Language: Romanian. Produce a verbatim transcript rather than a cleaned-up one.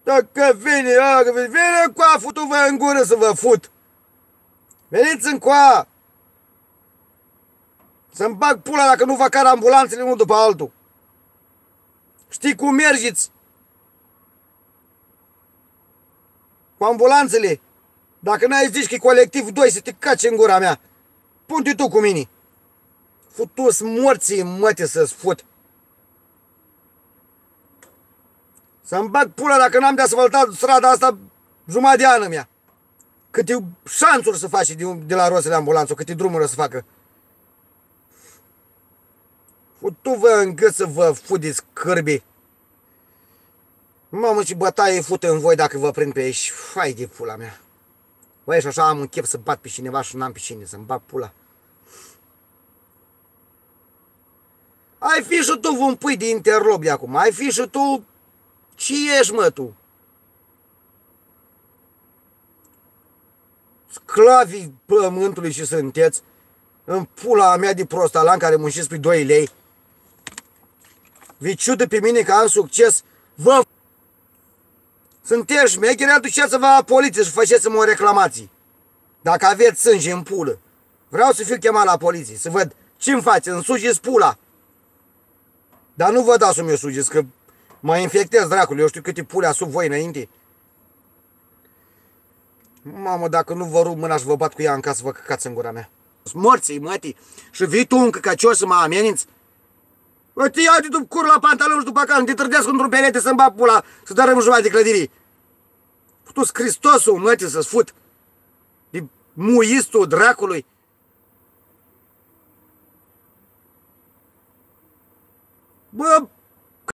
Dacă vine, dacă vine, vine coa, futu-vă în gură să vă fut. Veniți în coa. Să-mi bag pula dacă nu vă car ambulanțele unul după altul. Știi cum mergeți? Cu ambulanțele. Dacă n-ai zis că e colectiv doi să te caci în gura mea. Pun-te tu cu mine. Futu-s morții măte să-ți fut. Să-mi bag pula dacă n-am de asfaltat strada asta jumătate de ană mea. Câte șanțuri să faci de, de la rosele ambulanță, câte drumuri să facă. Futu-vă în gât să vă fudeți cârbii. Mamă, ce bătaie fută în voi dacă vă prind pe aici. Fai de pula mea. Băi, și așa am un chef să bat pe cineva și n-am pe cine, să-mi bag pula. Ai fi și tu un pui de interlob de acum. Ai fi și tu... Ce ești, mă, tu? Sclavii pământului și sunteți. În pula mea de prostalan care munciți pe doi lei. Vi ciudă pe mine că am succes. Vă... Sunteți șmecheri, aduceți-vă la poliție și faceți-mi o reclamație. Dacă aveți sânge în pulă. Vreau să fiu chemat la poliție, să văd ce-mi faci, îmi sugeți pula. Dar nu vă dați să mi-o sugeți, că mă infectez, dracule, eu știu câte pule sub voi înainte. Mamă, dacă nu vă rup mâna și vă bat cu ea în casă, vă căcați în gura mea. Morții, mătii, și vii tu un căcăcios să mă ameninți? Uite, ia-te tu cur la pantaloni și după care te trădească într-un perete să-mi bag pula, să dărâm jumătate de clădirii. Tu-s Hristosul, mătii, să-ți fut. De muistul dracului. Bă,